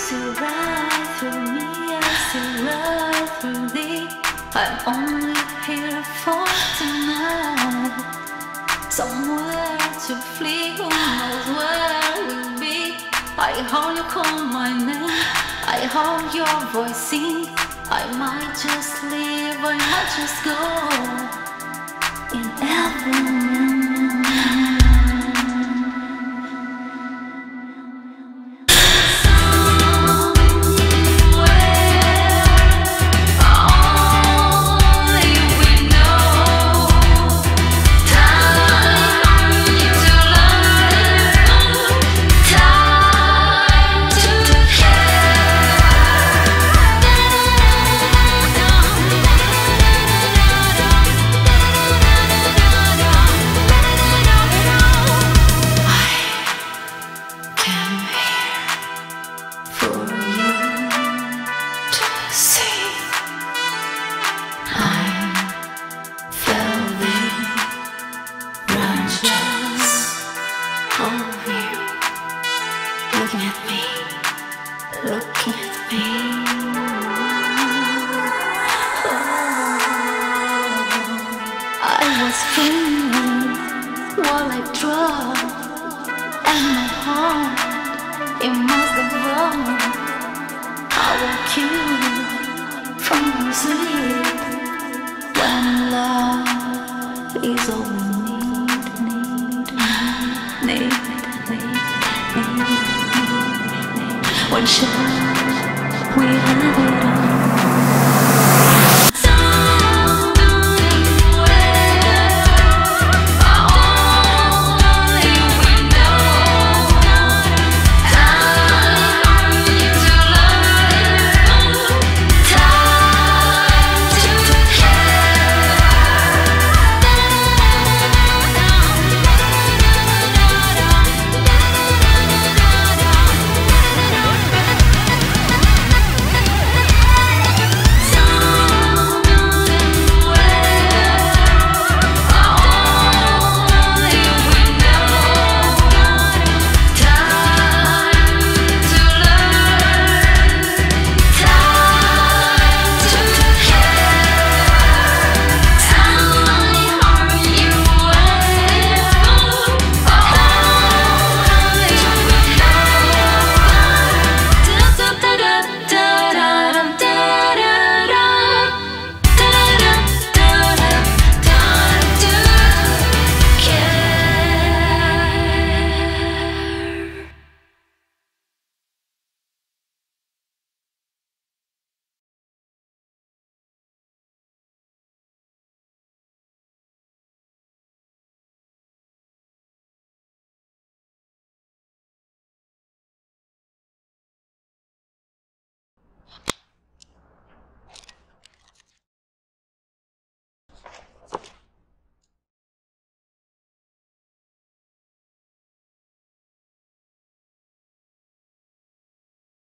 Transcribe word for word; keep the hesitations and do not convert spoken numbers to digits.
see right through me, I see right through thee. I'm only here for tonight. Somewhere to flee, who knows where we'll be. I hope you call my name, I hope your voice sing. I might just leave, I might just go in every looking at me, looking at me. Oh, I was dreaming while I dropped, and my heart, it must have run. I woke you from your sleep when love is all we need, need, need, need. When shall we have it?